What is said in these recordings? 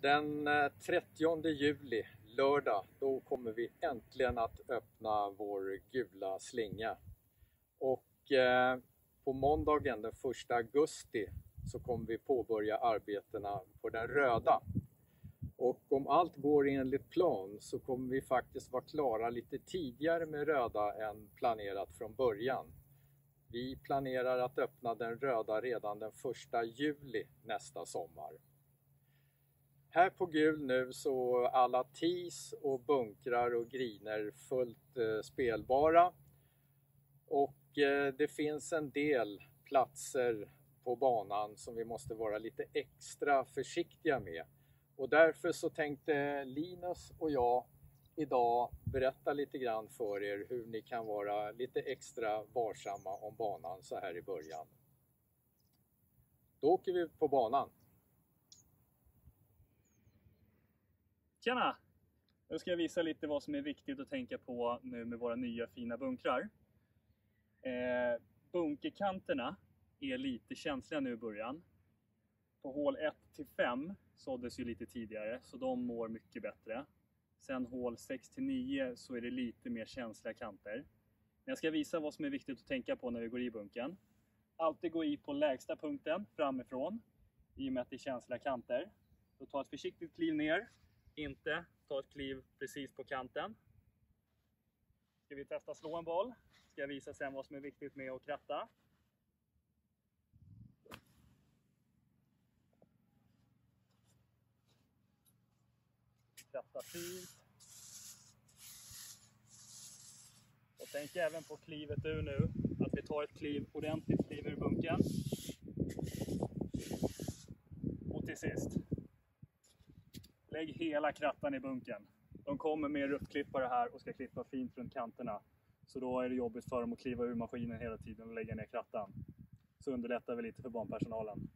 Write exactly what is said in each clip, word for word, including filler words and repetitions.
Den trettionde juli, lördag, då kommer vi äntligen att öppna vår gula slinga. Och eh, på måndagen den första augusti så kommer vi påbörja arbetena på den röda. Och om allt går enligt plan så kommer vi faktiskt vara klara lite tidigare med röda än planerat från början. Vi planerar att öppna den röda redan den första juli nästa sommar. Här på gul nu så alla tis och bunkrar och griner fullt eh, spelbara. Och eh, det finns en del platser på banan som vi måste vara lite extra försiktiga med. Och därför så tänkte Linus och jag idag berätta lite grann för er hur ni kan vara lite extra varsamma om banan så här i början. Då åker vi ut på banan. Tjena! Nu ska jag visa lite vad som är viktigt att tänka på nu med våra nya fina bunkrar. Eh, bunkerkanterna är lite känsliga nu i början. På hål ett till fem såddes ju lite tidigare så de mår mycket bättre. Sen hål sex till nio så är det lite mer känsliga kanter. Men jag ska visa vad som är viktigt att tänka på när vi går i bunkern. Alltid gå i på lägsta punkten framifrån i och med att det är känsliga kanter. Då ta ett försiktigt kliv ner. Inte ta ett kliv precis på kanten. Ska vi testa slå en boll. Ska jag visa sen vad som är viktigt med att kratta. Kratta fint. Och tänk även på klivet ur nu. Att vi tar ett kliv, ordentligt kliv ur bunkern. Och till sist. Lägg hela krattan i bunkern. De kommer med ruftklippare här och ska klippa fint runt kanterna. Så då är det jobbigt för dem att kliva ur maskinen hela tiden och lägga ner krattan. Så underlättar vi lite för barnpersonalen.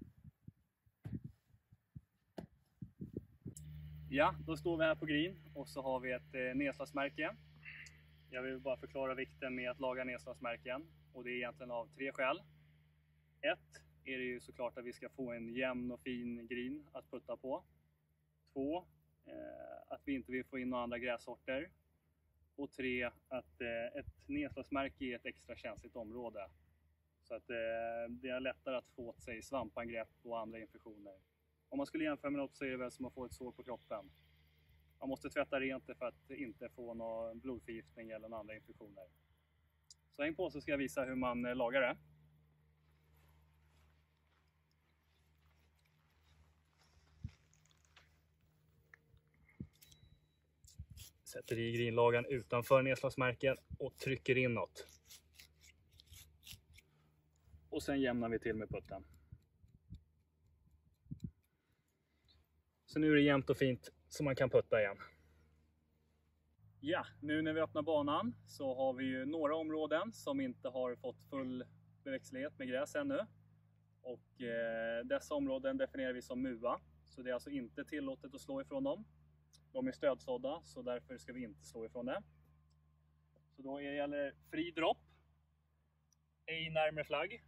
Ja, då står vi här på green och så har vi ett eh, nedslagsmärke. Jag vill bara förklara vikten med att laga nedslagsmärken. Och det är egentligen av tre skäl. Ett är det ju såklart att vi ska få en jämn och fin green att putta på. Två, eh, att vi inte vill få in några andra grässorter. Och tre, att eh, ett nedslagsmärke är ett extra känsligt område. Så att eh, det är lättare att få åt sig svampangrepp och andra infektioner. Om man skulle jämföra med något så är det väl som att få ett sår på kroppen. Man måste tvätta rent det för att inte få någon blodförgiftning eller några andra infektioner. Så häng på så ska jag visa hur man eh, lagar det. Sätter i greenlagan utanför nedslagsmärken och trycker inåt. Och sen jämnar vi till med putten. Så nu är det jämnt och fint så man kan putta igen. Ja, nu när vi öppnar banan så har vi ju några områden som inte har fått full beväxtlighet med gräs ännu. Och eh, dessa områden definierar vi som M U A. Så det är alltså inte tillåtet att slå ifrån dem. De är stödsådda så därför ska vi inte slå ifrån det. Så då gäller fri dropp. Ej närmare flagg.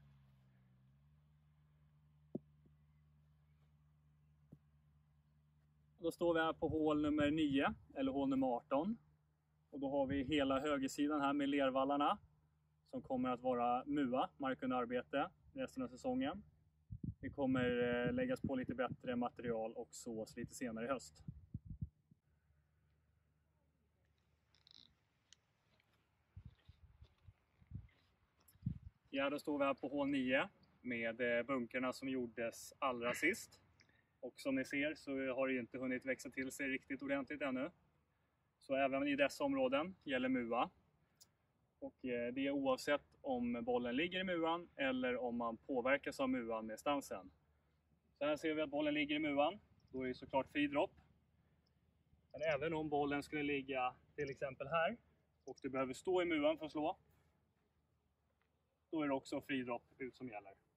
Då står vi här på hål nummer nio eller hål nummer arton. Och då har vi hela högersidan här med lervallarna. Som kommer att vara M U A, mark under arbete, resten av säsongen. Det kommer läggas på lite bättre material och sås lite senare i höst. Ja, då står vi här på hål nio med bunkerna som gjordes allra sist. Och som ni ser så har det ju inte hunnit växa till sig riktigt ordentligt ännu. Så även i dessa områden gäller M U A. Och det är oavsett om bollen ligger i M U A eller om man påverkas av M U A med stansen. Så här ser vi att bollen ligger i M U A. Då är det såklart fri dropp. Men även om bollen skulle ligga till exempel här och du behöver stå i M U A för att slå. Då är det också fri dropp ut som gäller.